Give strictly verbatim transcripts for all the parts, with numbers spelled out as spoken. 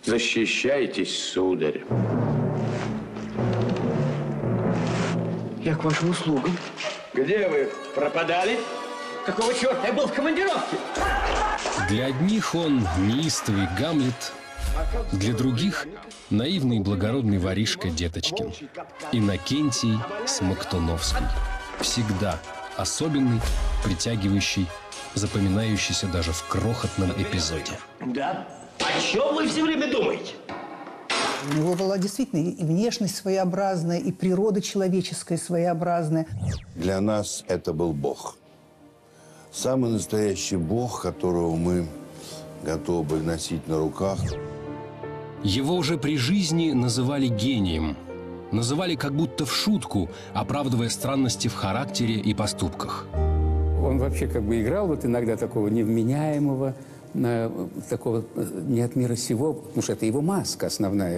Защищайтесь, сударь. Я к вашим услугам. Где вы пропадали? Какого черта? Я был в командировке. Для одних он неистовый Гамлет, для других – наивный и благородный воришка Деточкин. Иннокентий Смоктуновский. Всегда особенный, притягивающий, запоминающийся даже в крохотном эпизоде. Да? О чем вы все время думаете? У него была действительно и внешность своеобразная, и природа человеческая своеобразная. Для нас это был Бог. Самый настоящий Бог, которого мы готовы были носить на руках. Его уже при жизни называли гением. Называли как будто в шутку, оправдывая странности в характере и поступках. Он вообще как бы играл вот иногда такого невменяемого, такого не от мира сего, потому что это его маска основная.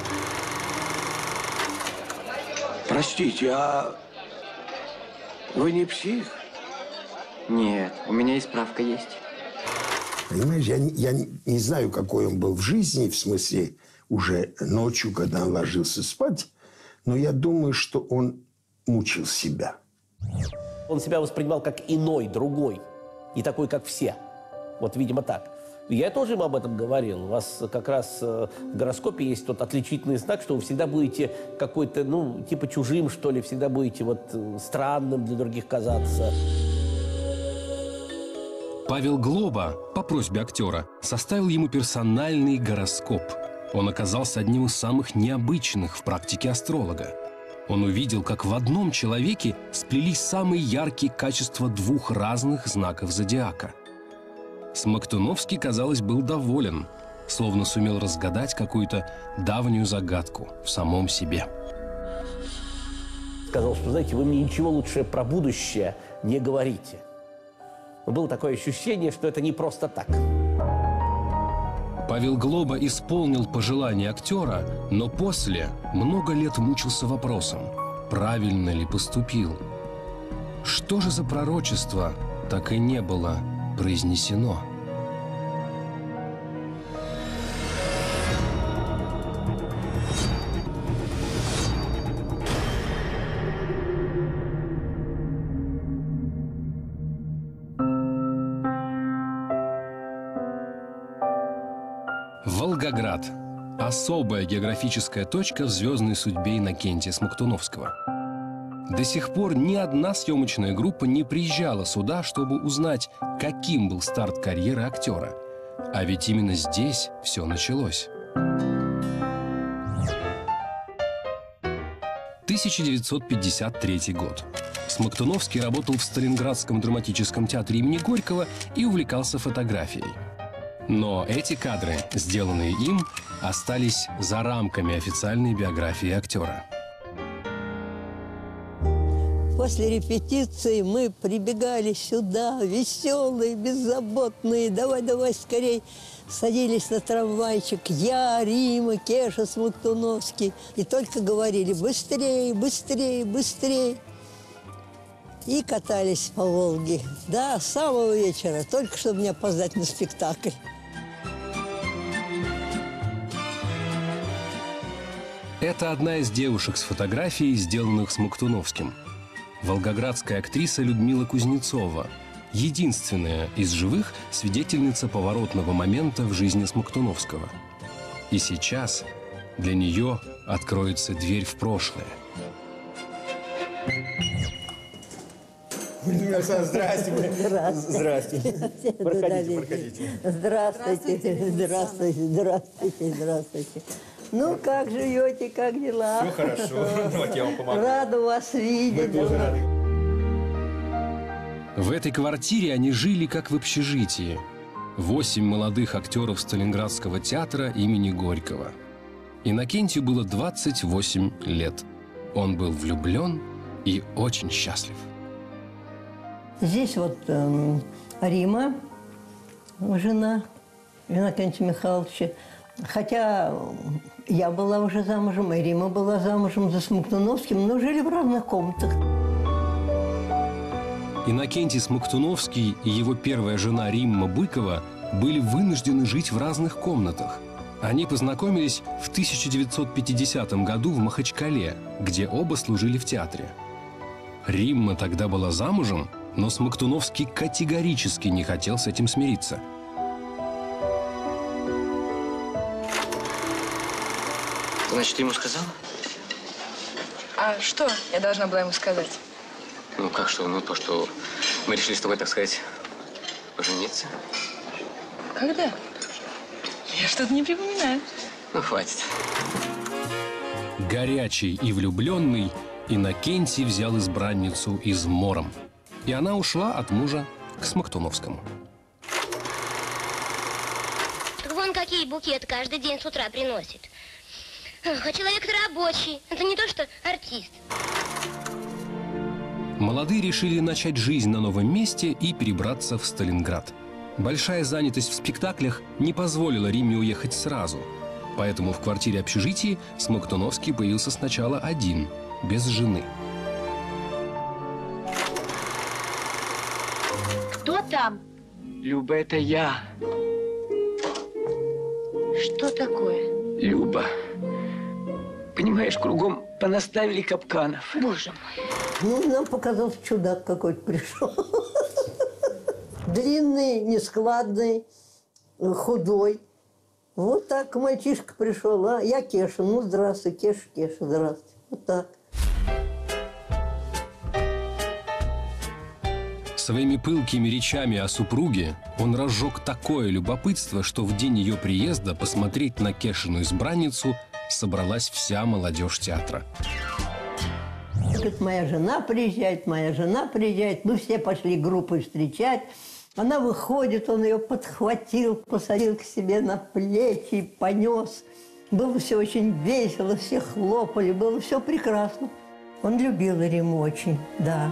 Простите, а вы не псих? Нет, у меня и справка есть. Понимаешь, я, я не знаю, какой он был в жизни, в смысле уже ночью, когда он ложился спать, но я думаю, что он мучил себя. Он себя воспринимал как иной, другой, не такой, как все. Вот, видимо, так. Я тоже ему об этом говорил. У вас как раз в гороскопе есть тот отличительный знак, что вы всегда будете какой-то, ну, типа чужим, что ли, всегда будете вот странным для других казаться. Павел Глоба, по просьбе актера, составил ему персональный гороскоп. Он оказался одним из самых необычных в практике астролога. Он увидел, как в одном человеке сплелись самые яркие качества двух разных знаков зодиака. Смоктуновский, казалось, был доволен, словно сумел разгадать какую-то давнюю загадку в самом себе. Сказал, что, знаете, вы мне ничего лучше про будущее не говорите. Но было такое ощущение, что это не просто так. Павел Глоба исполнил пожелание актера, но после много лет мучился вопросом, правильно ли поступил. Что же за пророчество так и не было произнесено? Волгоград – особая географическая точка в звездной судьбе Иннокентия Смоктуновского. До сих пор ни одна съемочная группа не приезжала сюда, чтобы узнать, каким был старт карьеры актера. А ведь именно здесь все началось. тысяча девятьсот пятьдесят третий год. Смоктуновский работал в Сталинградском драматическом театре имени Горького и увлекался фотографией. Но эти кадры, сделанные им, остались за рамками официальной биографии актера. После репетиции мы прибегали сюда, веселые, беззаботные. Давай-давай скорей. Садились на трамвайчик. Я, Рима, Кеша Смоктуновский. И только говорили быстрее, быстрее, быстрее. И катались по Волге. Да, с самого вечера, только чтобы не опоздать на спектакль. Это одна из девушек с фотографией, сделанных Смоктуновским. Волгоградская актриса Людмила Кузнецова. Единственная из живых свидетельница поворотного момента в жизни Смоктуновского. И сейчас для нее откроется дверь в прошлое. Здравствуйте. Здравствуйте. Проходите, проходите. Здравствуйте, здравствуйте, здравствуйте, здравствуйте. Ну, как живете, как дела? Все хорошо. Давайте я вам помогу. Рада вас видеть. Мы тоже рады. В этой квартире они жили как в общежитии. Восемь молодых актеров Сталинградского театра имени Горького. Иннокентию было двадцать восемь лет. Он был влюблен и очень счастлив. Здесь вот э, Рима, жена Иннокентия Михайловича. Хотя я была уже замужем, и Рима была замужем за Смоктуновским, но жили в разных комнатах. Иннокентий Смоктуновский и его первая жена Римма Быкова были вынуждены жить в разных комнатах. Они познакомились в тысяча девятьсот пятидесятом году в Махачкале, где оба служили в театре. Римма тогда была замужем, но Смоктуновский категорически не хотел с этим смириться. Значит, ты ему сказала? А что я должна была ему сказать? Ну, как что? Ну, то, что мы решили с тобой, так сказать, пожениться. Когда? Я что-то не припоминаю. Ну, хватит. Горячий и влюбленный, Иннокентий взял избранницу измором. И она ушла от мужа к Смоктуновскому. Так вон какие букеты каждый день с утра приносит. Ах, а человек-то рабочий. Это не то, что артист. Молодые решили начать жизнь на новом месте и перебраться в Сталинград. Большая занятость в спектаклях не позволила Римме уехать сразу. Поэтому в квартире общежития Смоктуновский появился сначала один, без жены. Кто там? Люба, это я. Что такое? Люба. Понимаешь, кругом понаставили капканов. Боже мой. Ну, нам показался чудак какой-то пришел. Длинный, нескладный, худой. Вот так мальчишка пришел. А я Кеша. Ну, здравствуй, Кеша, Кеша, здравствуй. Вот так. Своими пылкими речами о супруге он разжег такое любопытство, что в день ее приезда посмотреть на Кешину избранницу собралась вся молодежь театра. Говорит, моя жена приезжает, моя жена приезжает. Мы все пошли группой встречать. Она выходит, он ее подхватил, посадил к себе на плечи и понес. Было все очень весело, все хлопали, было все прекрасно. Он любил Римму очень, да.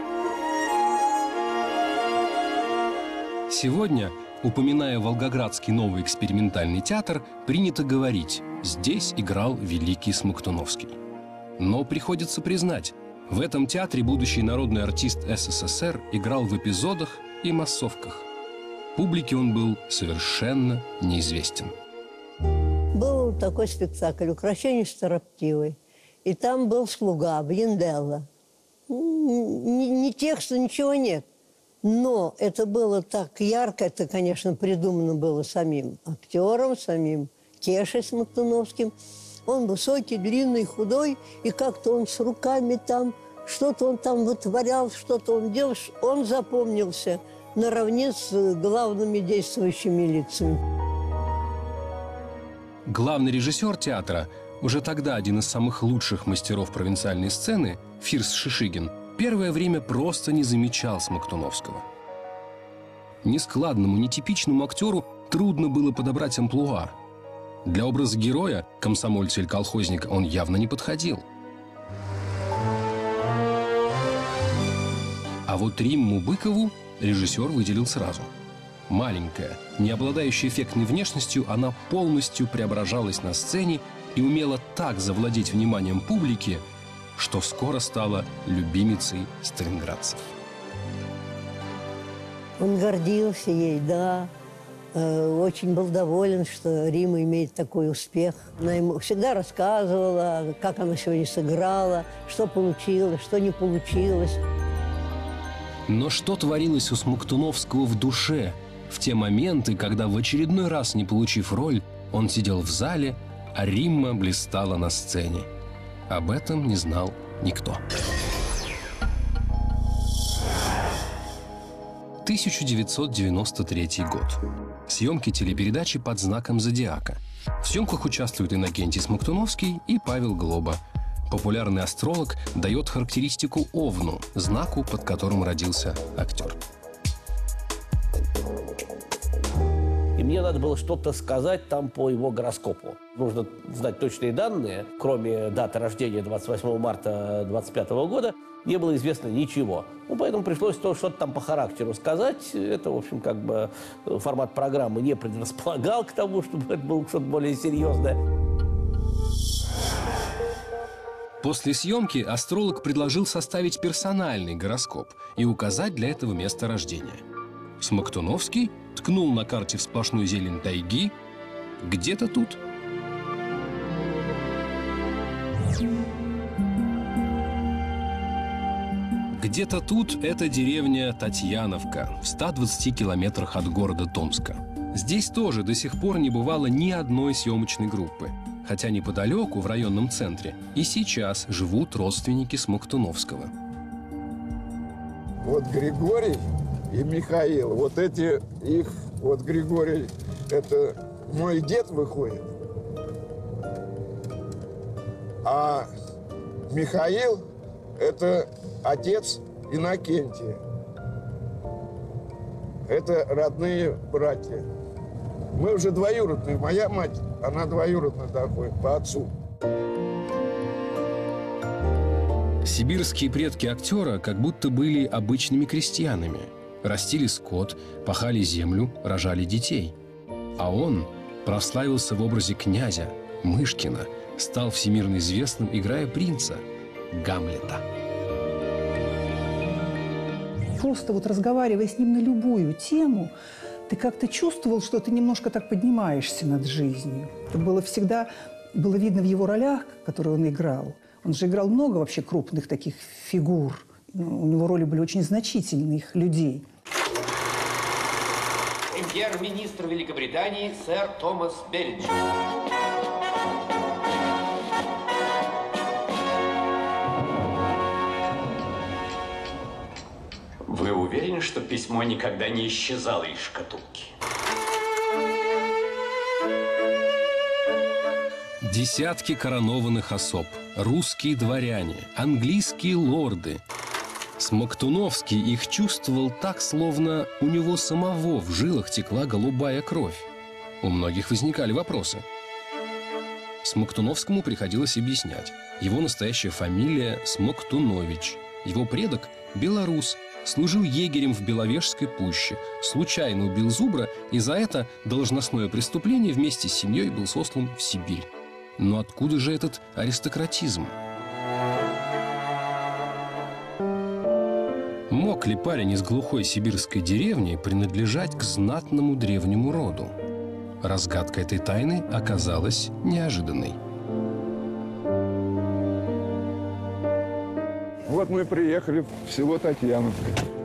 Сегодня, упоминая Волгоградский новый экспериментальный театр, принято говорить: здесь играл великий Смоктуновский. Но приходится признать, в этом театре будущий народный артист СССР играл в эпизодах и массовках. Публике он был совершенно неизвестен. Был такой спектакль «Укрощение строптивой». И там был слуга, Бьенделла. Ни, ни текста, ничего нет. Но это было так ярко, это, конечно, придумано было самим актером, самим Кешей Смоктуновским. Он высокий, длинный, худой, и как-то он с руками там, что-то он там вытворял, что-то он делал. Он запомнился наравне с главными действующими лицами. Главный режиссер театра, уже тогда один из самых лучших мастеров провинциальной сцены, Фирс Шишигин, первое время просто не замечал Смоктуновского. Нескладному, нетипичному актеру трудно было подобрать амплуа. Для образа героя, комсомольца или колхозника, он явно не подходил. А вот Римму Быкову режиссер выделил сразу. Маленькая, не обладающая эффектной внешностью, она полностью преображалась на сцене и умела так завладеть вниманием публики, что скоро стала любимицей сталинградцев. Он гордился ей, да. Очень был доволен, что Римма имеет такой успех. Она ему всегда рассказывала, как она сегодня сыграла, что получилось, что не получилось. Но что творилось у Смоктуновского в душе в те моменты, когда в очередной раз, не получив роль, он сидел в зале, а Римма блистала на сцене? Об этом не знал никто. тысяча девятьсот девяносто третий год. Съемки телепередачи «Под знаком зодиака». В съемках участвуют Иннокентий Смоктуновский и Павел Глоба. Популярный астролог дает характеристику Овну, знаку, под которым родился актер. И мне надо было что-то сказать там по его гороскопу. Нужно знать точные данные. Кроме даты рождения двадцать восьмого марта двадцать пятого года, не было известно ничего. Ну, поэтому пришлось то, что-то там по характеру сказать. Это, в общем, как бы формат программы не предрасполагал к тому, чтобы это было что-то более серьезное. После съемки астролог предложил составить персональный гороскоп и указать для этого место рождения. Смоктуновский ткнул на карте в сплошную зелень тайги Где-то тут. Где-то тут это деревня Татьяновка в ста двадцати километрах от города Томска. Здесь тоже до сих пор не бывало ни одной съемочной группы. Хотя неподалеку, в районном центре, и сейчас живут родственники Смоктуновского. Вот Григорий и Михаил, вот эти их, вот Григорий, это мой дед выходит, а Михаил это отец Иннокентия. Это родные братья. Мы уже двоюродные. Моя мать, она двоюродная доходит по отцу. Сибирские предки актера как будто были обычными крестьянами. Растили скот, пахали землю, рожали детей. А он прославился в образе князя Мышкина, стал всемирно известным, играя принца Гамлета. Просто вот разговаривая с ним на любую тему, ты как-то чувствовал, что ты немножко так поднимаешься над жизнью. Это было всегда, было видно в его ролях, которые он играл. Он же играл много вообще крупных таких фигур. У него роли были очень значительных людей. Премьер-министр Великобритании сэр Томас Беллинджер. Вы уверены, что письмо никогда не исчезало из шкатулки? Десятки коронованных особ, русские дворяне, английские лорды. Смоктуновский их чувствовал так, словно у него самого в жилах текла голубая кровь. У многих возникали вопросы. Смоктуновскому приходилось объяснять. Его настоящая фамилия Смоктунович. Его предок – белорус, служил егерем в Беловежской пуще, случайно убил зубра, и за это должностное преступление вместе с семьей был сослан в Сибирь. Но откуда же этот аристократизм? Мог ли парень из глухой сибирской деревни принадлежать к знатному древнему роду? Разгадка этой тайны оказалась неожиданной. Вот мы приехали в село Татьяновка.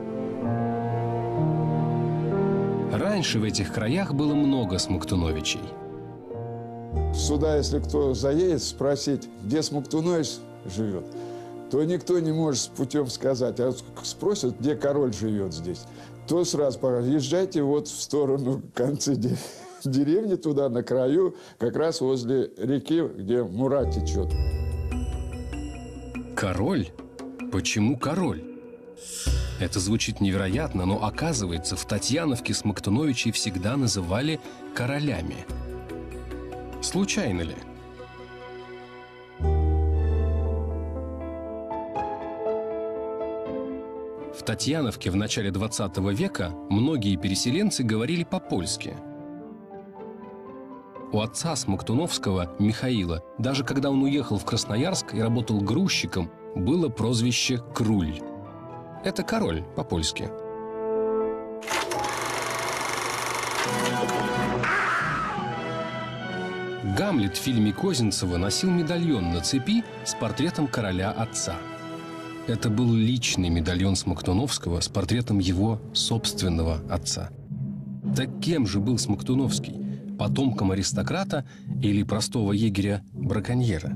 Раньше в этих краях было много Смоктуновичей. Сюда, если кто заедет, спросить, где Смоктунович живет, то никто не может с путем сказать. А спросят, где король живет здесь, то сразу езжайте вот в сторону конца деревни, туда на краю, как раз возле реки, где Мура течет. Король? Почему король? Это звучит невероятно, но оказывается, в Татьяновке Смоктуновичей всегда называли королями. Случайно ли? В Татьяновке в начале двадцатого века многие переселенцы говорили по-польски. У отца Смоктуновского, Михаила, даже когда он уехал в Красноярск и работал грузчиком, было прозвище «Круль». Это король по-польски. Гамлет в фильме Козинцева носил медальон на цепи с портретом короля отца. Это был личный медальон Смоктуновского с портретом его собственного отца. Так кем же был Смоктуновский? Потомком аристократа или простого егеря-браконьера?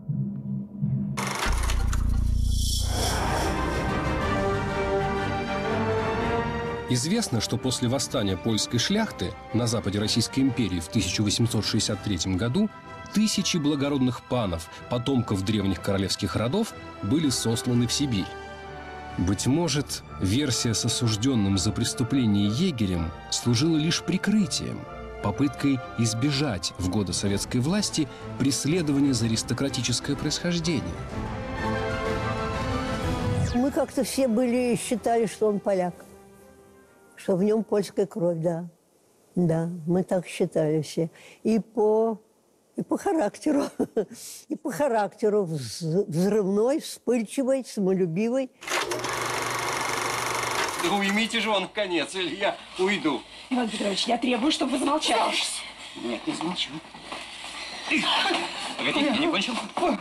Известно, что после восстания польской шляхты на западе Российской империи в тысяча восемьсот шестьдесят третьем году тысячи благородных панов, потомков древних королевских родов, были сосланы в Сибирь. Быть может, версия с осужденным за преступление егерем служила лишь прикрытием, попыткой избежать в годы советской власти преследования за аристократическое происхождение. Мы как-то все были, считали, что он поляк, что в нем польская кровь, да. Да, мы так считали все. И по, и по характеру, и по характеру взрывной, вспыльчивой, самолюбивой. Да уймите же он в конец, или я уйду. Иван Петрович, я требую, чтобы вы замолчали. Нет, не замолчу. Погоди, я не кончил.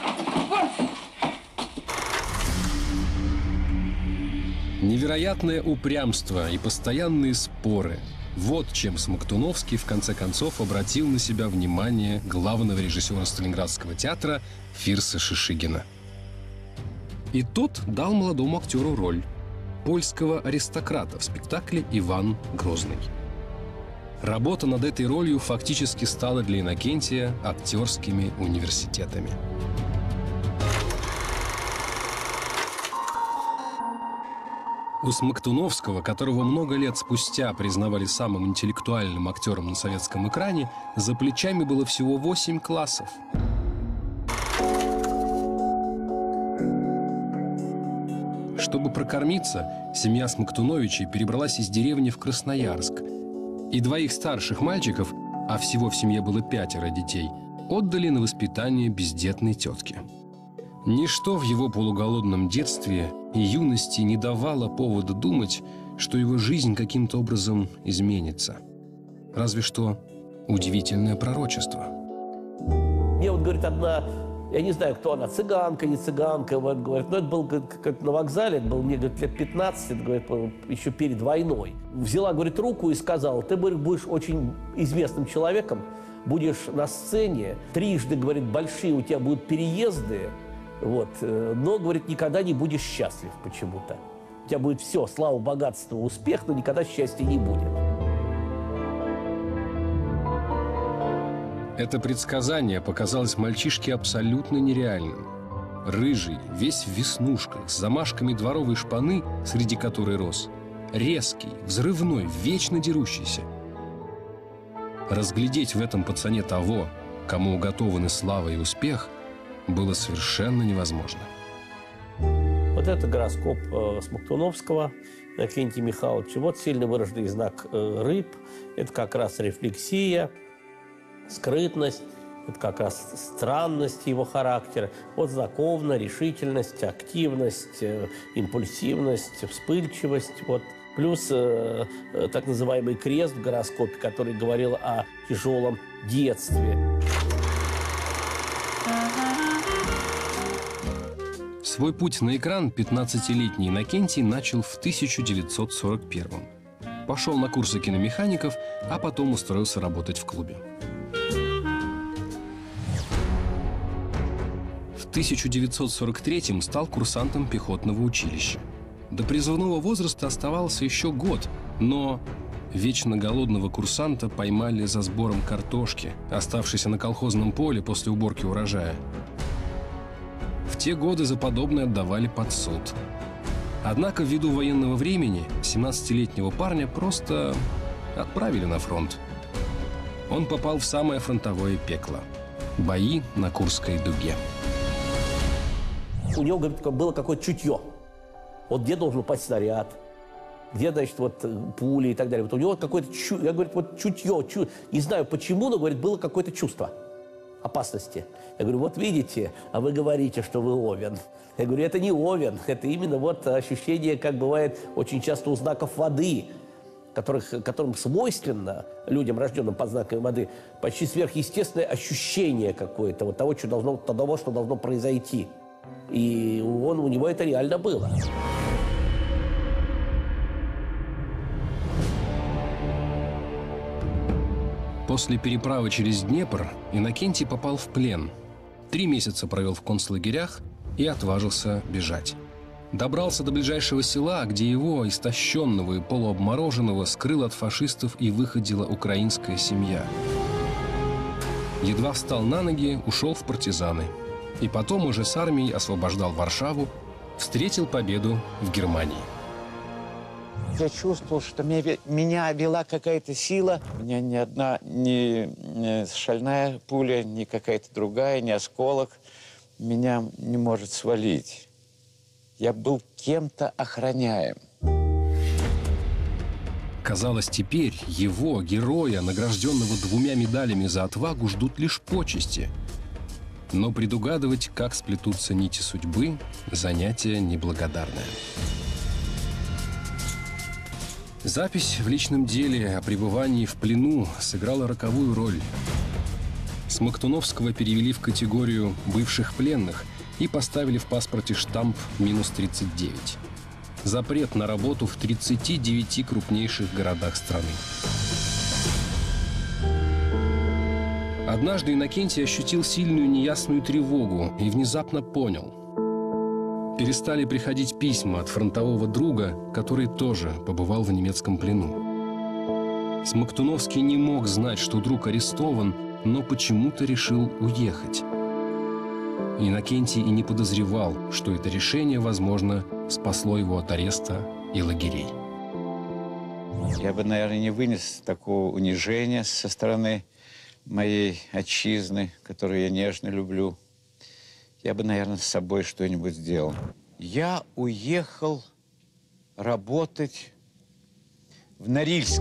Невероятное упрямство и постоянные споры – вот чем Смоктуновский в конце концов обратил на себя внимание главного режиссера Сталинградского театра Фирса Шишигина. И тот дал молодому актеру роль польского аристократа в спектакле «Иван Грозный». Работа над этой ролью фактически стала для Иннокентия актерскими университетами. У Смоктуновского, которого много лет спустя признавали самым интеллектуальным актером на советском экране, за плечами было всего восемь классов. Чтобы прокормиться, семья Смоктуновичей перебралась из деревни в Красноярск. И двоих старших мальчиков, а всего в семье было пятеро детей, отдали на воспитание бездетной тетке. Ничто в его полуголодном детстве и юности не давало повода думать, что его жизнь каким-то образом изменится. Разве что удивительное пророчество. Мне вот говорит одна, я не знаю, кто она, цыганка, не цыганка, вот, говорит, но это был как на вокзале, это был мне говорит, лет пятнадцать, это, говорит, еще перед войной. Взяла, говорит, руку и сказала, ты, говорит, будешь очень известным человеком, будешь на сцене, трижды, говорит, большие у тебя будут переезды, вот, но, говорит, никогда не будешь счастлив почему-то. У тебя будет все, слава, богатство, успех, но никогда счастья не будет. Это предсказание показалось мальчишке абсолютно нереальным. Рыжий, весь в веснушках, с замашками дворовой шпаны, среди которой рос. Резкий, взрывной, вечно дерущийся. Разглядеть в этом пацане того, кому уготованы слава и успех, было совершенно невозможно. Вот это гороскоп э, Смоктуновского, Иннокентия Михайловича. Вот сильно выраженный знак э, рыб. Это как раз рефлексия, скрытность, это как раз странность его характера. Вот знакомна, решительность, активность, э, импульсивность, вспыльчивость. Вот. Плюс э, э, так называемый крест в гороскопе, который говорил о тяжелом детстве. Свой путь на экран пятнадцатилетний Иннокентий начал в тысяча девятьсот сорок первом. Пошел на курсы киномехаников, а потом устроился работать в клубе. В тысяча девятьсот сорок третьем стал курсантом пехотного училища. До призывного возраста оставался еще год, но вечно голодного курсанта поймали за сбором картошки, оставшейся на колхозном поле после уборки урожая. В те годы за подобное отдавали под суд. Однако ввиду военного времени семнадцатилетнего парня просто отправили на фронт. Он попал в самое фронтовое пекло – бои на Курской дуге. У него, говорит, было какое-то чутье. Вот где должен упасть снаряд, где, значит, вот пули и так далее. Вот у него какое-то чутье, я, говорит, вот чутье, чу... не знаю почему, но, говорит, было какое-то чувство опасности. Я говорю, вот видите, а вы говорите, что вы Овен. Я говорю, это не Овен, это именно вот ощущение, как бывает очень часто у знаков воды, которых, которым свойственно людям, рожденным под знаками воды, почти сверхъестественное ощущение какое-то вот того, что должно, того, что должно произойти. И он, у него это реально было. После переправы через Днепр Иннокентий попал в плен. Три месяца провел в концлагерях и отважился бежать. Добрался до ближайшего села, где его, истощенного и полуобмороженного, скрыл от фашистов и выходила украинская семья. Едва встал на ноги, ушел в партизаны. И потом уже с армией освобождал Варшаву, встретил победу в Германии. Я чувствовал, что меня, меня вела какая-то сила. У меня ни одна, ни, ни шальная пуля, ни какая-то другая, ни осколок меня не может свалить. Я был кем-то охраняем. Казалось, теперь его, героя, награжденного двумя медалями за отвагу, ждут лишь почести. Но предугадывать, как сплетутся нити судьбы, занятие неблагодарное. Запись в личном деле о пребывании в плену сыграла роковую роль. Смоктуновского перевели в категорию бывших пленных и поставили в паспорте штамп минус тридцать девять. Запрет на работу в тридцати девяти крупнейших городах страны. Однажды Иннокентий ощутил сильную неясную тревогу и внезапно понял. Перестали приходить письма от фронтового друга, который тоже побывал в немецком плену. Смоктуновский не мог знать, что друг арестован, но почему-то решил уехать. Иннокентий и не подозревал, что это решение, возможно, спасло его от ареста и лагерей. Я бы, наверное, не вынес такого унижения со стороны моей отчизны, которую я нежно люблю. Я бы, наверное, с собой что-нибудь сделал. Я уехал работать в Норильск.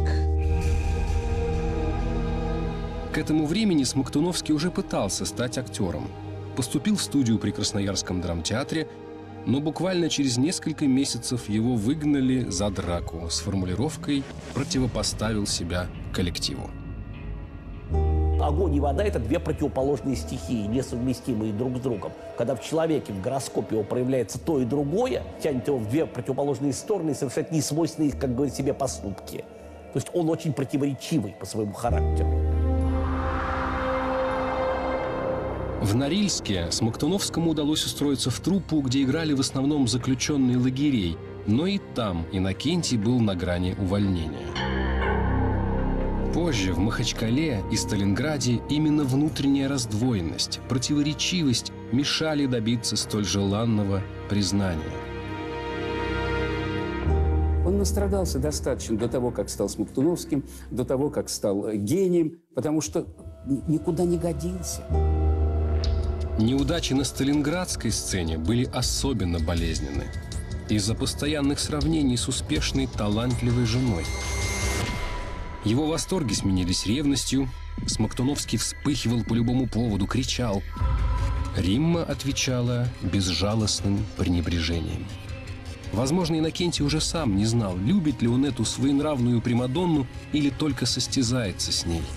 К этому времени Смоктуновский уже пытался стать актером. Поступил в студию при Красноярском драмтеатре, но буквально через несколько месяцев его выгнали за драку с формулировкой «противопоставил себя коллективу». Огонь и вода – это две противоположные стихии, несовместимые друг с другом. Когда в человеке, в гороскопе его проявляется то и другое, тянет его в две противоположные стороны и совершает несвойственные, как говорят, себе поступки. То есть он очень противоречивый по своему характеру. В Норильске Смоктуновскому удалось устроиться в труппу, где играли в основном заключенные лагерей, но и там Иннокентий был на грани увольнения. Позже в Махачкале и Сталинграде именно внутренняя раздвоенность, противоречивость мешали добиться столь желанного признания. Он настрадался достаточно до того, как стал Смоктуновским, до того, как стал гением, потому что никуда не годился. Неудачи на сталинградской сцене были особенно болезненны из-за постоянных сравнений с успешной, талантливой женой. Его восторги сменились ревностью, Смоктуновский вспыхивал по любому поводу, кричал. Римма отвечала безжалостным пренебрежением. Возможно, Иннокентий уже сам не знал, любит ли он эту своенравную примадонну или только состязается с ней.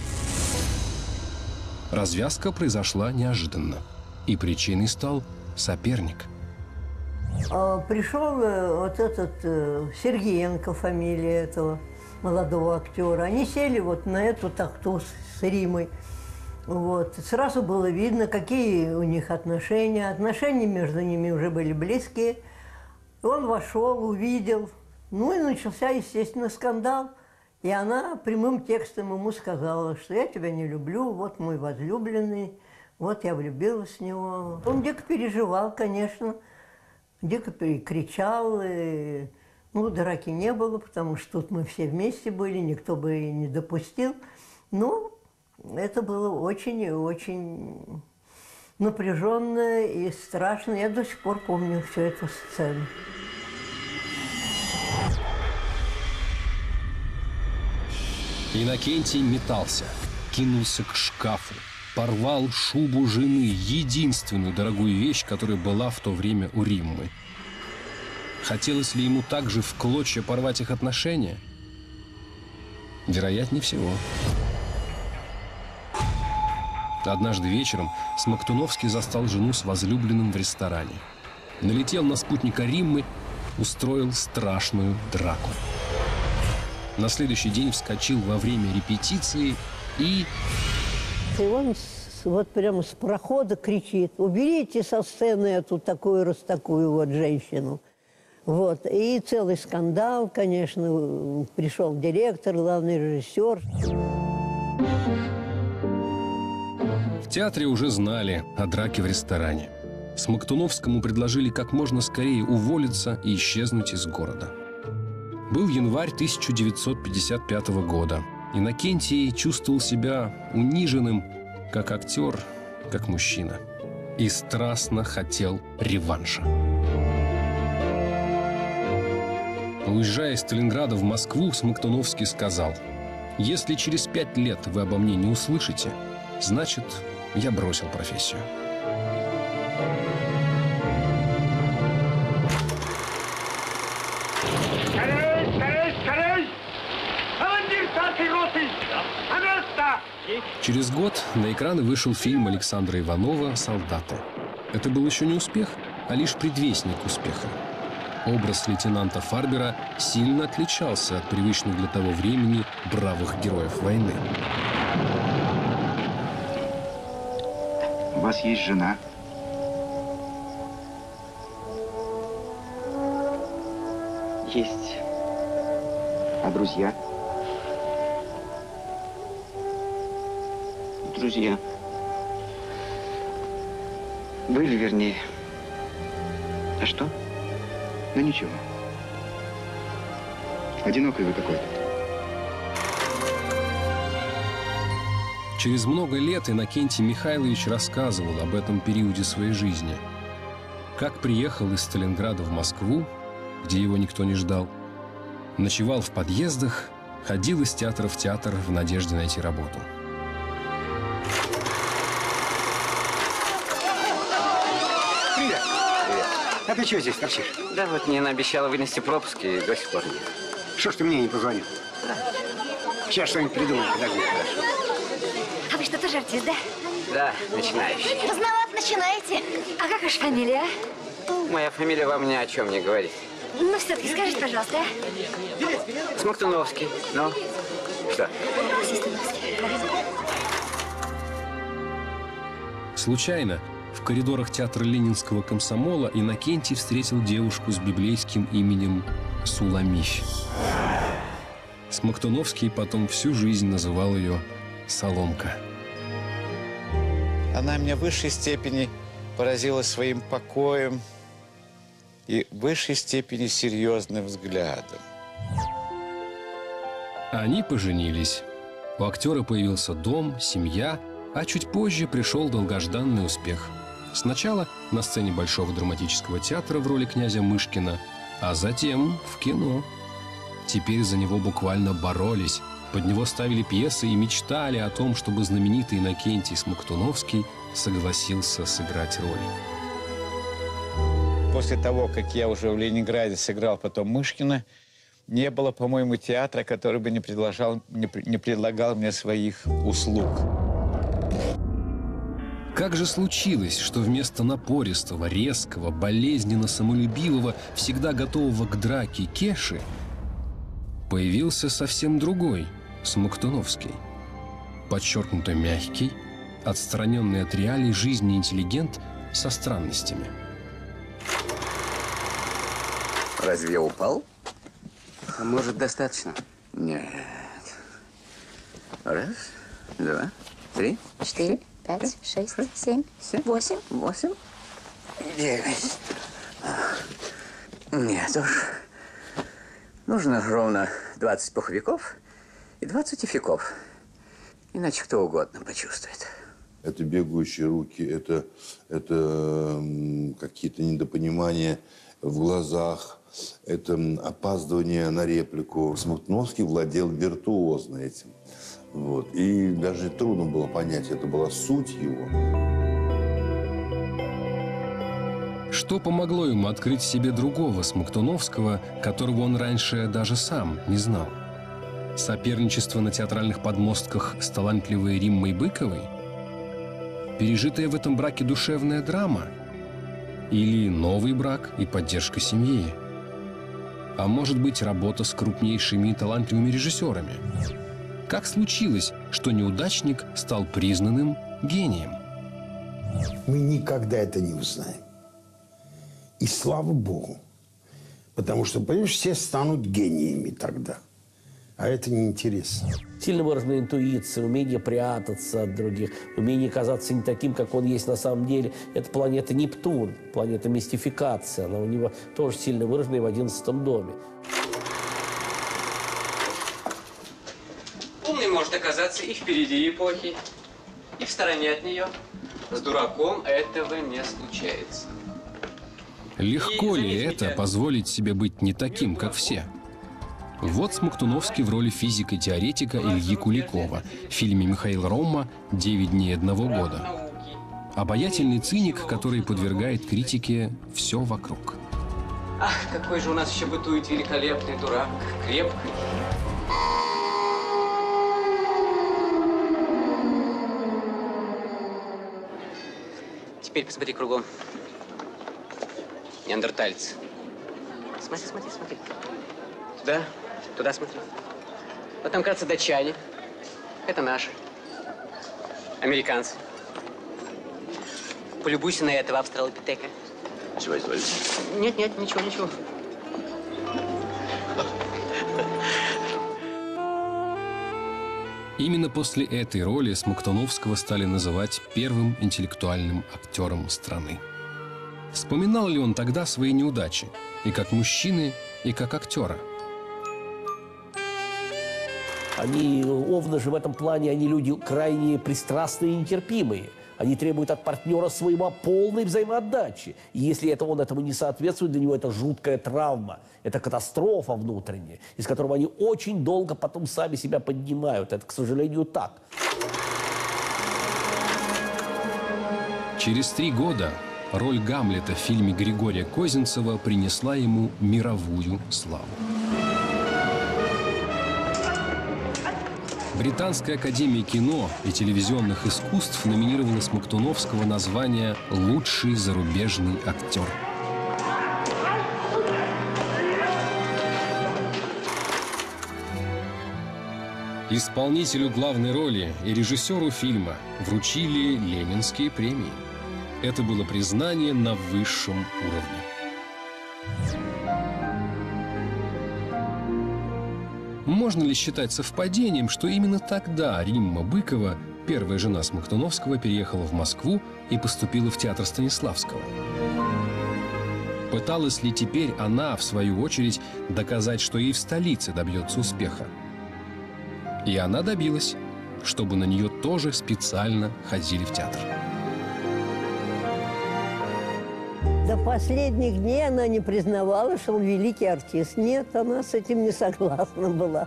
Развязка произошла неожиданно, и причиной стал соперник. Пришел вот этот Сергеенко, фамилия этого молодого актера. Они сели вот на эту тахту с Римой. Вот. Сразу было видно, какие у них отношения. Отношения между ними уже были близкие. Он вошел, увидел. Ну и начался, естественно, скандал. И она прямым текстом ему сказала, что я тебя не люблю, вот мой возлюбленный, вот я влюбилась в него. Он дико переживал, конечно, дико кричал. И... Ну, драки не было, потому что тут мы все вместе были, никто бы и не допустил. Но это было очень и очень напряженно и страшно. Я до сих пор помню всю эту сцену. Иннокентий метался, кинулся к шкафу, порвал шубу жены, единственную дорогую вещь, которая была в то время у Риммы. Хотелось ли ему также в клочья порвать их отношения? Вероятнее всего. Однажды вечером Смоктуновский застал жену с возлюбленным в ресторане. Налетел на спутника Риммы, устроил страшную драку. На следующий день вскочил во время репетиции и... И он вот прямо с прохода кричит: уберите со сцены эту такую раз такую вот женщину. Вот. И целый скандал, конечно, пришел директор, главный режиссер. В театре уже знали о драке в ресторане. Смоктуновскому предложили как можно скорее уволиться и исчезнуть из города. Был январь тысяча девятьсот пятьдесят пятого года. Иннокентий чувствовал себя униженным, как актер, как мужчина. И страстно хотел реванша. Уезжая из Сталинграда в Москву, Смоктуновский сказал: «Если через пять лет вы обо мне не услышите, значит, я бросил профессию». Скорей, скорей, скорей! Через год на экраны вышел фильм Александра Иванова «Солдаты». Это был еще не успех, а лишь предвестник успеха. Образ лейтенанта Фарбера сильно отличался от привычных для того времени бравых героев войны. У вас есть жена? Есть. А друзья? Друзья. Были, вернее. А что? Ну ничего. Одинокий вы какой-то. Через много лет Иннокентий Михайлович рассказывал об этом периоде своей жизни. Как приехал из Сталинграда в Москву, где его никто не ждал, ночевал в подъездах, ходил из театра в театр в надежде найти работу. Привет. Привет. А ты что здесь торчишь? Да вот Нина обещала вынести пропуск, и до сих пор нет. Что ж ты мне не позвонил? Да. Сейчас что-нибудь придумаем, подожди. А вы что, тоже артист, да? Да, начинающий. Поздновато начинаете. А как ваша фамилия? Моя фамилия вам ни о чем не говорит. Ну, все-таки скажите, пожалуйста, а? Смоктуновский. Ну, что? Случайно в коридорах театра Ленинского комсомола Иннокентий встретил девушку с библейским именем Суламифь. Смоктуновский потом всю жизнь называл ее Соломка. Она меня в высшей степени поразила своим покоем и в высшей степени серьезным взглядом. Они поженились. У актера появился дом, семья, а чуть позже пришел долгожданный успех. Сначала на сцене Большого драматического театра в роли князя Мышкина, а затем в кино. Теперь за него буквально боролись. Под него ставили пьесы и мечтали о том, чтобы знаменитый Иннокентий Смоктуновский согласился сыграть роль. После того, как я уже в Ленинграде сыграл потом Мышкина, не было, по-моему, театра, который бы не предлагал, не, не предлагал мне своих услуг. Как же случилось, что вместо напористого, резкого, болезненно самолюбивого, всегда готового к драке Кеши появился совсем другой, Смоктуновский? Подчеркнуто мягкий, отстраненный от реалий жизни интеллигент со странностями. Разве я упал? А может, достаточно? Нет. Раз, два, три, Четыре, пять, шесть, семь, восемь. восемь, девять. Нет уж. Нужно ровно двадцать пуховиков и двадцать тюфяков. Иначе кто угодно почувствует. Это бегающие руки, это, это какие-то недопонимания в глазах, это опаздывание на реплику. Смоктуновский владел виртуозно этим. Вот. И даже трудно было понять, это была суть его. Что помогло ему открыть в себе другого Смоктуновского, которого он раньше даже сам не знал? Соперничество на театральных подмостках с талантливой Риммой Быковой? Пережитая в этом браке душевная драма? Или новый брак и поддержка семьи? А может быть, работа с крупнейшими и талантливыми режиссерами? Как случилось, что неудачник стал признанным гением? Мы никогда это не узнаем. И слава Богу. Потому что, понимаешь, все станут гениями тогда. А это неинтересно. Сильно выраженная интуиция, умение прятаться от других, умение казаться не таким, как он есть на самом деле. Это планета Нептун, планета мистификации. Она у него тоже сильно выраженная в одиннадцатом доме. Умный может оказаться и впереди эпохи, и в стороне от нее. С дураком этого не случается. Легко ли это позволить себе быть не таким, как все? Вот Смоктуновский в роли физика-теоретика Ильи Куликова в фильме Михаила Ромма «Девять дней одного года». Обаятельный циник, который подвергает критике все вокруг. Ах, какой же у нас еще бытует великолепный дурак, крепкий. Теперь посмотри кругом. Неандертальцы. Смотри, смотри, смотри. Туда, туда смотри. Вот там, кажется, датчане. Это наши. Американцы. Полюбуйся на этого австралопитека. Чего изволите? Нет, нет, ничего, ничего. Именно после этой роли Смоктуновского стали называть первым интеллектуальным актером страны. Вспоминал ли он тогда свои неудачи? И как мужчины, и как актера? Они, Овны же в этом плане, они люди крайне пристрастные и нетерпимые. Они требуют от партнера своего полной взаимоотдачи. И если это он этому не соответствует, для него это жуткая травма. Это катастрофа внутренняя, из которого они очень долго потом сами себя поднимают. Это, к сожалению, так. Через три года роль Гамлета в фильме Григория Козинцева принесла ему мировую славу. Британская академия кино и телевизионных искусств номинировала Смоктуновского на звание «Лучший зарубежный актер». Исполнителю главной роли и режиссеру фильма вручили Ленинские премии. Это было признание на высшем уровне. Можно ли считать совпадением, что именно тогда Римма Быкова, первая жена Смоктуновского, переехала в Москву и поступила в театр Станиславского? Пыталась ли теперь она, в свою очередь, доказать, что и в столице добьется успеха? И она добилась, чтобы на нее тоже специально ходили в театр. До последних дней она не признавала, что он великий артист. Нет, она с этим не согласна была.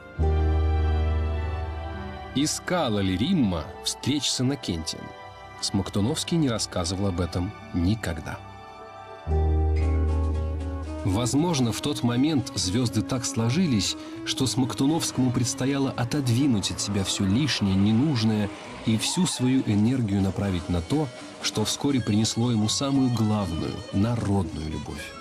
Искала ли Римма встреч с Иннокентием? Смоктуновский не рассказывал об этом никогда. Возможно, в тот момент звезды так сложились, что Смоктуновскому предстояло отодвинуть от себя все лишнее, ненужное и всю свою энергию направить на то, что вскоре принесло ему самую главную, народную любовь.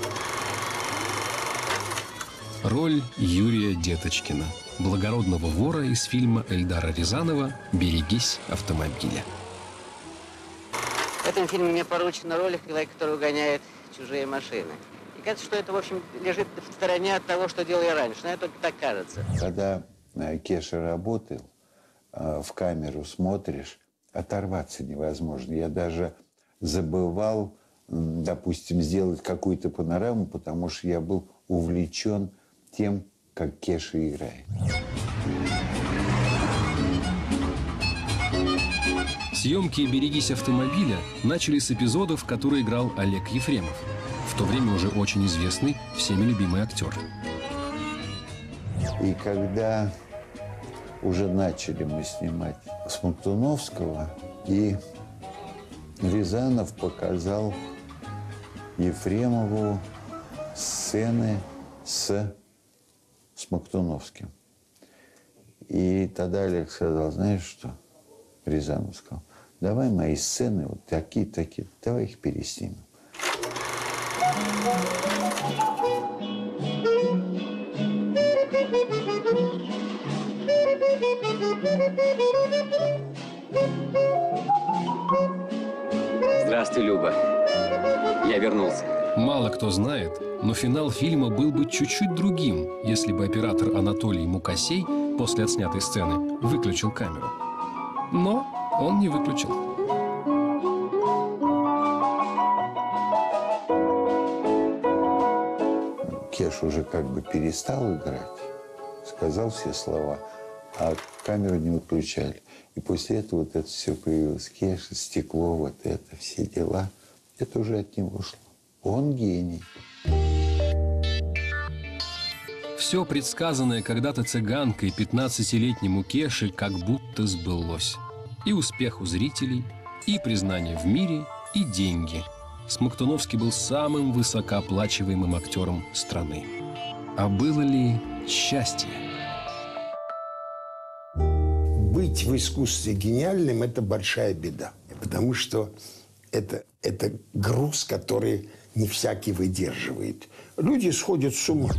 Роль Юрия Деточкина, благородного вора из фильма Эльдара Рязанова «Берегись автомобиля». В этом фильме мне поручена роль человека, который угоняет чужие машины. И кажется, что это, в общем, лежит в стороне от того, что делал я раньше. Но это так кажется. Когда Кеша работал, в камеру смотришь, оторваться невозможно. Я даже забывал, допустим, сделать какую-то панораму, потому что я был увлечен тем, как Кеша играет. Съемки «Берегись автомобиля» начали с эпизодов, в которые играл Олег Ефремов, в то время уже очень известный, всеми любимый актер. И когда уже начали мы снимать Смоктуновского, и Рязанов показал Ефремову сцены с Смоктуновским. И тогда Олег сказал: знаешь что? Рязанов сказал: давай мои сцены вот такие-такие, давай их переснимем. Здравствуй, Люба. Я вернулся. Мало кто знает, но финал фильма был бы чуть-чуть другим, если бы оператор Анатолий Мукасей после отснятой сцены выключил камеру. Но он не выключил. Кеш уже как бы перестал играть, сказал все слова, а камеру не выключали. И после этого вот это все появилось. Кеша, стекло, вот это, все дела. Это уже от него шло. Он гений. Все предсказанное когда-то цыганкой пятнадцатилетнему Кеше как будто сбылось. И успех у зрителей, и признание в мире, и деньги. Смоктуновский был самым высокооплачиваемым актером страны. А было ли счастье? Быть в искусстве гениальным – это большая беда. Потому что это, это груз, который не всякий выдерживает. Люди сходят с ума.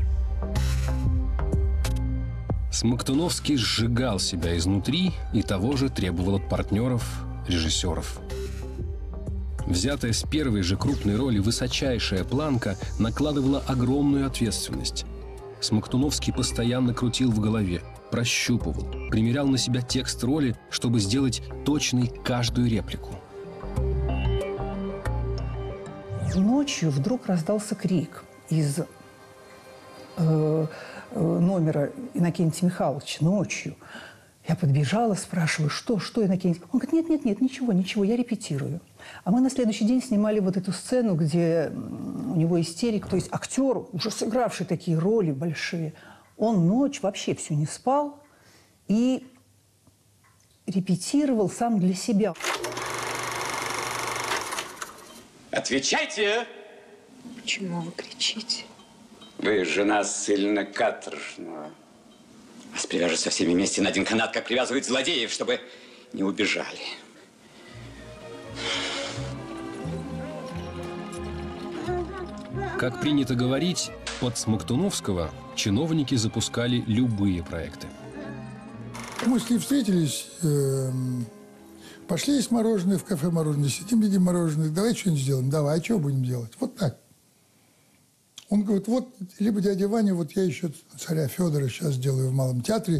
Смоктуновский сжигал себя изнутри и того же требовал от партнеров, режиссеров. Взятая с первой же крупной роли высочайшая планка накладывала огромную ответственность. Смоктуновский постоянно крутил в голове, прощупывал, примерял на себя текст роли, чтобы сделать точной каждую реплику. Ночью вдруг раздался крик из э, номера Иннокентия Михайловича. Ночью. Я подбежала, спрашиваю, что, что, Иннокентий? Он говорит, нет, нет, нет, ничего, ничего, я репетирую. А мы на следующий день снимали вот эту сцену, где у него истерика. То есть актер, уже сыгравший такие роли большие, он ночь вообще всю не спал и репетировал сам для себя. Отвечайте! Почему вы кричите? Вы жена ссыльно каторжного. Вас привяжут со всеми вместе на один канат, как привязывают злодеев, чтобы не убежали. Как принято говорить, от Смоктуновского чиновники запускали любые проекты. Мы с ней встретились, э, пошли есть мороженое в кафе «Мороженое», сидим, едим мороженое, давай что-нибудь сделаем, давай, а что будем делать? Вот так. Он говорит, вот, либо дядя Ваня, вот я еще царя Федора сейчас делаю в Малом театре.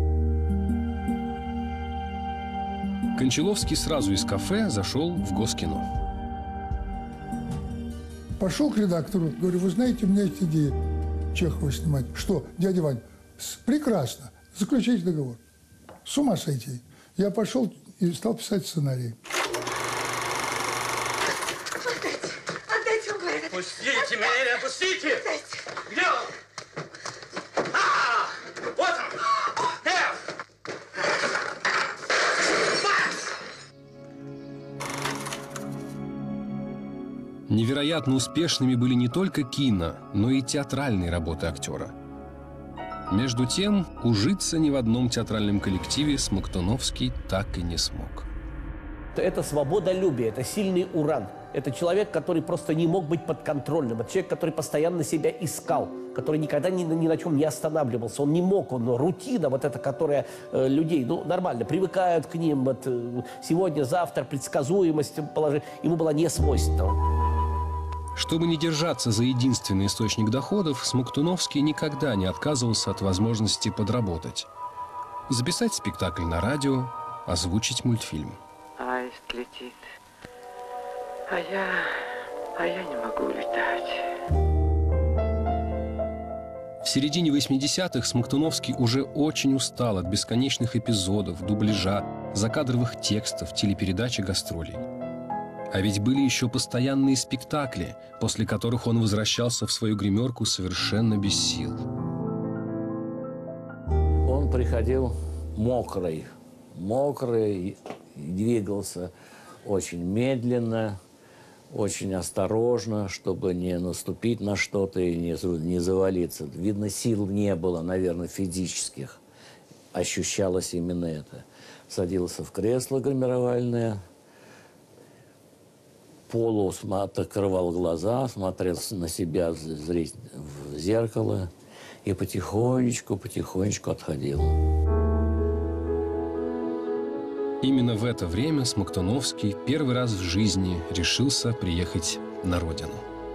Кончаловский сразу из кафе зашел в Госкино. Пошел к редактору, говорю, вы знаете, у меня есть идея Чехова снимать. Что, дядя Вань, прекрасно, заключайте договор. С ума сойти. Я пошел и стал писать сценарий. Отдайте, отдайте, он говорит. Пустите меня, отпустите! Отдайте. Где он? А, вот он! Эф! Невероятно успешными были не только кино, но и театральные работы актера. Между тем, ужиться ни в одном театральном коллективе Смоктуновский так и не смог. Это свободолюбие, это сильный уран. Это человек, который просто не мог быть подконтрольным. Это человек, который постоянно себя искал, который никогда ни, ни на чем не останавливался. Он не мог, он рутина, вот эта, которая э, людей, ну, нормально, привыкают к ним. Вот, э, сегодня, завтра, предсказуемость положения, ему была не свойственна. Чтобы не держаться за единственный источник доходов, Смоктуновский никогда не отказывался от возможности подработать. Записать спектакль на радио, озвучить мультфильм. Аист летит, а я, а я не могу летать. В середине восьмидесятых Смоктуновский уже очень устал от бесконечных эпизодов, дубляжа, закадровых текстов, телепередач и гастролей. А ведь были еще постоянные спектакли, после которых он возвращался в свою гримерку совершенно без сил. Он приходил мокрый, мокрый, двигался очень медленно, очень осторожно, чтобы не наступить на что-то и не, не завалиться. Видно, сил не было, наверное, физических. Ощущалось именно это. Садился в кресло гримировальное, полу открывал глаза, смотрел на себя в зеркало и потихонечку, потихонечку отходил. Именно в это время Смоктуновский первый раз в жизни решился приехать на родину.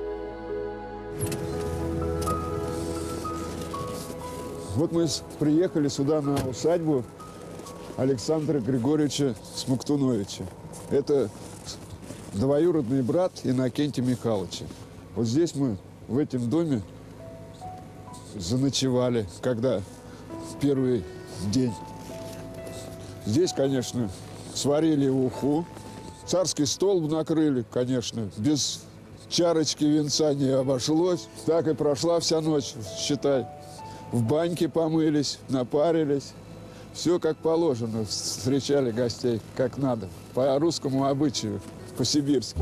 Вот мы приехали сюда на усадьбу Александра Григорьевича Смоктуновича. Это двоюродный брат Иннокентия Михайловича. Вот здесь мы, в этом доме, заночевали, когда в первый день. Здесь, конечно, сварили уху, царский стол накрыли, конечно, без чарочки венца не обошлось. Так и прошла вся ночь, считай. В баньке помылись, напарились. Все как положено, встречали гостей как надо, по русскому обычаю, по-сибирски.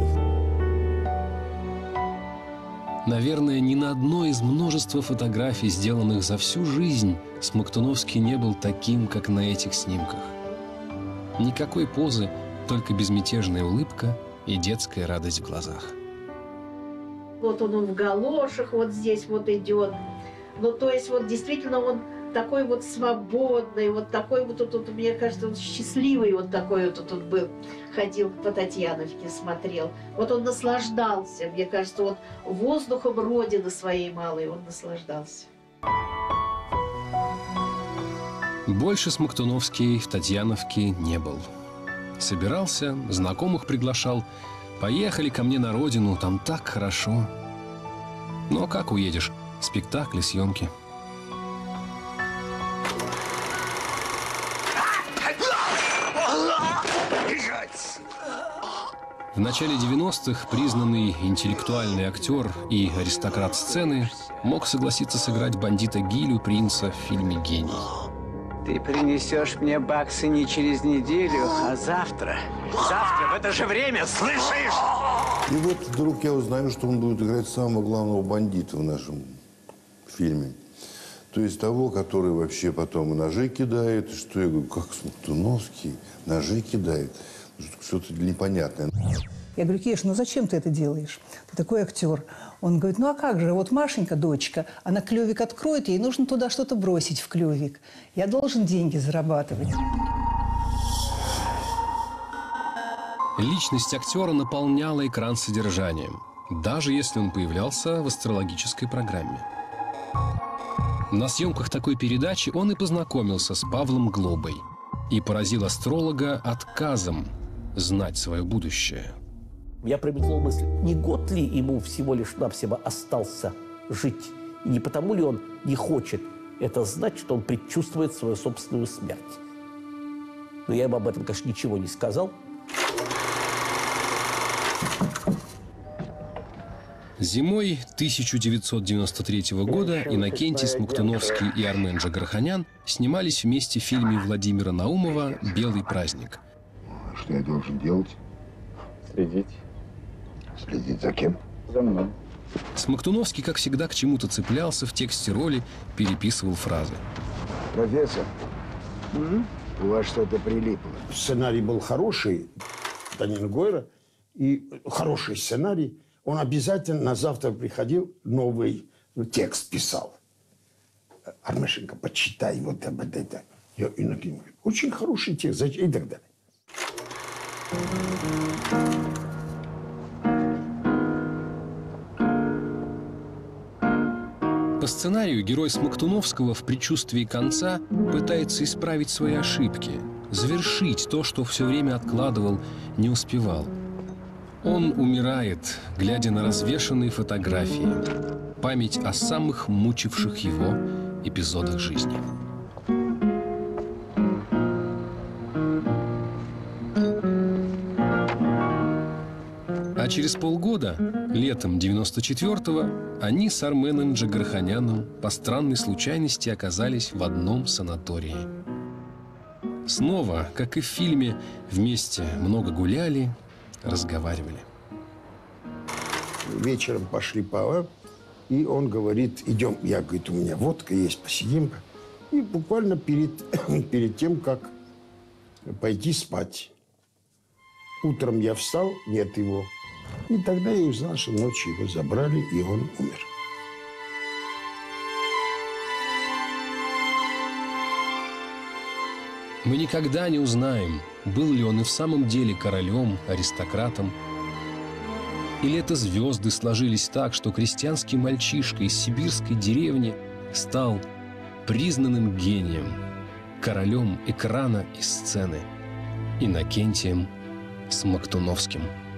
Наверное, ни на одной из множества фотографий, сделанных за всю жизнь, Смоктуновский не был таким, как на этих снимках. Никакой позы, только безмятежная улыбка и детская радость в глазах. Вот он, он в галошах вот здесь вот идет. Ну, то есть вот действительно он такой вот свободный, вот такой вот, вот, вот мне кажется, он счастливый вот такой вот тут был. Ходил по Татьяновке, смотрел. Вот он наслаждался, мне кажется, вот воздухом родины своей малой он наслаждался. Больше Смоктуновский в Татьяновке не был. Собирался, знакомых приглашал. Поехали ко мне на родину, там так хорошо. Ну а как уедешь? Спектакли, съемки. В начале девяностых признанный интеллектуальный актер и аристократ сцены мог согласиться сыграть бандита Гилю Принца в фильме «Гений». Ты принесешь мне баксы не через неделю, а завтра. Завтра в это же время, слышишь? И вот вдруг я узнаю, что он будет играть самого главного бандита в нашем фильме. То есть того, который вообще потом ножи кидает. Что я говорю, как Смоктуновский ножи кидает? Что-то непонятное. Я говорю, Кеш, ну зачем ты это делаешь? Ты такой актер. Он говорит, ну а как же, вот Машенька, дочка, она клювик откроет, ей нужно туда что-то бросить в клювик. Я должен деньги зарабатывать. Личность актера наполняла экран содержанием, даже если он появлялся в астрологической программе. На съемках такой передачи он и познакомился с Павлом Глобой и поразил астролога отказом знать свое будущее. Я промелькнула мысль, не год ли ему всего лишь навсего остался жить? И не потому ли он не хочет это знать, что он предчувствует свою собственную смерть? Но я ему об этом, конечно, ничего не сказал. Зимой тысяча девятьсот девяносто третьего года Иннокентий Смоктуновский и Армен Джигарханян снимались вместе в фильме Владимира Наумова «Белый праздник». Что я должен делать? Следить. Следить за кем? За мной. Смоктуновский, как всегда, к чему-то цеплялся в тексте роли, переписывал фразы. Профессор, mm-hmm. у вас что-то прилипло. Сценарий был хороший, Данила Гойра, и хороший сценарий. Он обязательно на завтра приходил, новый текст писал. Армешенко, почитай вот об этом. Я Иннокентий говорю, очень хороший текст, и так далее. По сценарию герой Смоктуновского в предчувствии конца пытается исправить свои ошибки, завершить то, что все время откладывал, не успевал. Он умирает, глядя на развешанные фотографии, память о самых мучивших его эпизодах жизни. А через полгода, летом девяносто четвёртого, они с Арменом Джигарханяном по странной случайности оказались в одном санатории. Снова, как и в фильме, вместе много гуляли, разговаривали. Вечером пошли по, и он говорит, идем. Я, говорит, у меня водка есть, посидим. И буквально перед, перед тем, как пойти спать. Утром я встал, нет его. И тогда я узнал, что ночью его забрали, и он умер. Мы никогда не узнаем, был ли он и в самом деле королем, аристократом. Или это звезды сложились так, что крестьянский мальчишка из сибирской деревни стал признанным гением, королем экрана и сцены, Иннокентием Смоктуновским.